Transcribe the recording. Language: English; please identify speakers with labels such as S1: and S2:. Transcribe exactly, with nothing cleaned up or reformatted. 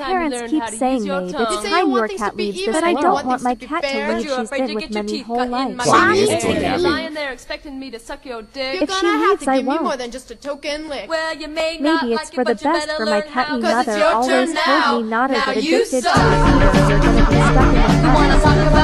S1: parents keep saying, Maeve, it's time your cat leaves this world. But I don't want my cat to leave. She's been with me my whole life.
S2: You're
S3: lying there expecting me to suck your dick.
S1: If she leaves, I won't.
S3: More than just a token lick.
S4: Well, you may not
S1: Maybe it's
S4: like
S1: for
S4: it,
S1: the
S4: but you
S1: best
S4: better
S1: for my
S4: learn
S1: cat
S4: how.
S1: mother
S3: your
S1: always
S3: turn now.
S1: told me not to
S3: Now
S1: get
S3: you
S1: addicted to
S3: suck.
S1: the fever. You're gonna be stuck in the
S4: You wanna
S1: past.
S4: talk about